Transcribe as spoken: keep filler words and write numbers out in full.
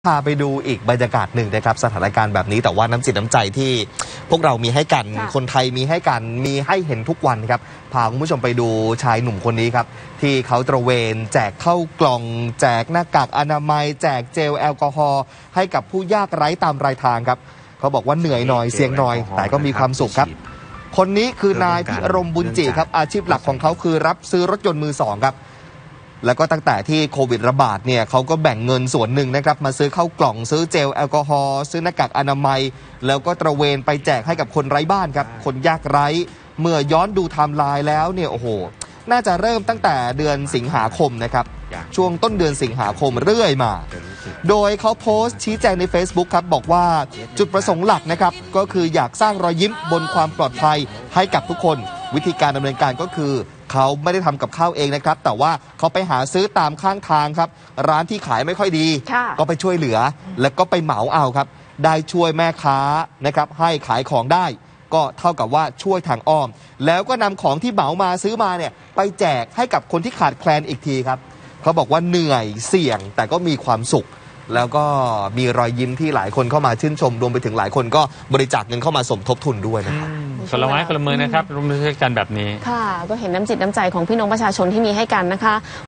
พาไปดูอีกบรรยากาศหนึ่งนะครับสถานการณ์แบบนี้แต่ว่าน้ำจิตน้ำใจที่พวกเรามีให้กันคนไทยมีให้กันมีให้เห็นทุกวันครับพาคุณผู้ชมไปดูชายหนุ่มคนนี้ครับที่เขาตระเวนแจกข้าวกล่องแจกหน้ากากอนามัยแจกเจลแอลกอฮอล์ให้กับผู้ยากไร้ตามรายทางครับเขาบอกว่าเหนื่อยหน่อยเสี่ยงหน่อยแต่ก็มีความสุขครับคนนี้คือนายพิรมบุญจิครับอาชีพหลักของเขาคือรับซื้อรถยนต์มือสองครับแล้วก็ตั้งแต่ที่โควิดระบาดเนี่ยเขาก็แบ่งเงินส่วนหนึ่งนะครับมาซื้อข้าวกล่องซื้อเจลแอลกอฮอล์ซื้อหน้ากากอนามัยแล้วก็ตระเวนไปแจกให้กับคนไร้บ้านครับคนยากไร้เมื่อย้อนดูไทม์ไลน์แล้วเนี่ยโอ้โหน่าจะเริ่มตั้งแต่เดือนสิงหาคมนะครับช่วงต้นเดือนสิงหาคมเรื่อยมาโดยเขาโพสต์ชี้แจงใน Facebook ครับบอกว่าจุดประสงค์หลักนะครับก็คืออยากสร้างรอยยิ้มบนความปลอดภัยให้กับทุกคนวิธีการดำเนินการก็คือเขาไม่ได้ทำกับข้าวเองนะครับแต่ว่าเขาไปหาซื้อตามข้างทางครับร้านที่ขายไม่ค่อยดีก็ไปช่วยเหลือแล้วก็ไปเหมาเอาครับได้ช่วยแม่ค้านะครับให้ขายของได้ก็เท่ากับว่าช่วยทางอ้อมแล้วก็นำของที่เหมามาซื้อมาเนี่ยไปแจกให้กับคนที่ขาดแคลนอีกทีครับเขาบอกว่าเหนื่อยเสี่ยงแต่ก็มีความสุขแล้วก็มีรอยยิ้มที่หลายคนเข้ามาชื่นชมรวมไปถึงหลายคนก็บริจาคเงินเข้ามาสมทบทุนด้วยนะครับคนละไม้คนละมือนะครับร่วมมือกันแบบนี้ค่ะก็เห็นน้ำจิตน้ำใจของพี่น้องประชาชนที่มีให้กันนะคะ